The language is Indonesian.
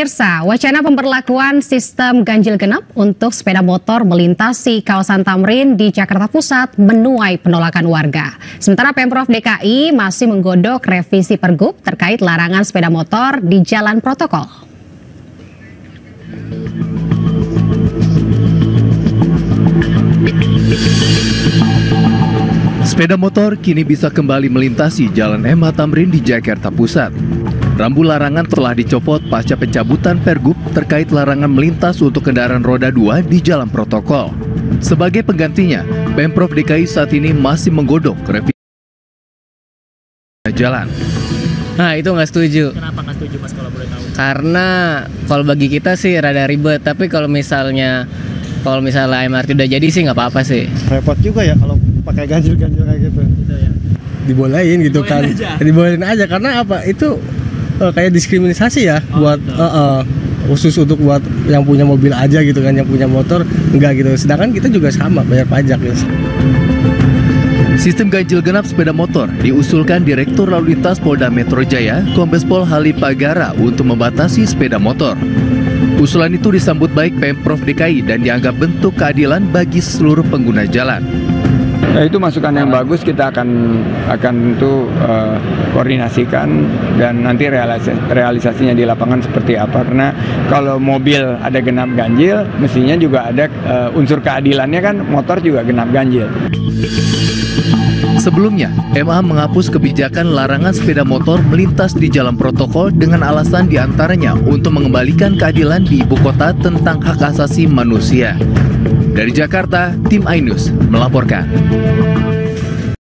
Pemirsa, wacana pemberlakuan sistem ganjil genap untuk sepeda motor melintasi kawasan Tamrin di Jakarta Pusat menuai penolakan warga. Sementara Pemprov DKI masih menggodok revisi Pergub terkait larangan sepeda motor di jalan protokol. Sepeda motor kini bisa kembali melintasi Jalan MH Tamrin di Jakarta Pusat. Rambu larangan telah dicopot pasca pencabutan Pergub terkait larangan melintas untuk kendaraan roda 2 di jalan protokol. Sebagai penggantinya, Pemprov DKI saat ini masih menggodok revisi jalan. Nah, itu nggak setuju. Kenapa nggak setuju, Mas, kalau boleh tahu? Karena kalau bagi kita sih rada ribet, tapi kalau misalnya MRT udah jadi sih nggak apa-apa sih. Repot juga ya kalau pakai ganjil-ganjil kayak gitu. Ya. Dibolehin gitu kan. Dibolehin aja karena apa? Itu kayak diskriminasi ya buat khusus untuk buat yang punya mobil aja gitu kan, yang punya motor enggak gitu. Sedangkan kita juga sama bayar pajak ya. Sistem ganjil genap sepeda motor diusulkan Direktur Lalu Lintas Polda Metro Jaya, Kombes Pol Halip Pagara untuk membatasi sepeda motor. Usulan itu disambut baik Pemprov DKI dan dianggap bentuk keadilan bagi seluruh pengguna jalan. Ya, itu masukan yang bagus, kita akan itu koordinasikan dan nanti realisasinya di lapangan seperti apa. Karena kalau mobil ada genap ganjil, mestinya juga ada unsur keadilannya kan, motor juga genap ganjil. Sebelumnya, MA menghapus kebijakan larangan sepeda motor melintas di jalan protokol dengan alasan diantaranya untuk mengembalikan keadilan di ibu kota tentang hak asasi manusia. Dari Jakarta, tim iNews melaporkan.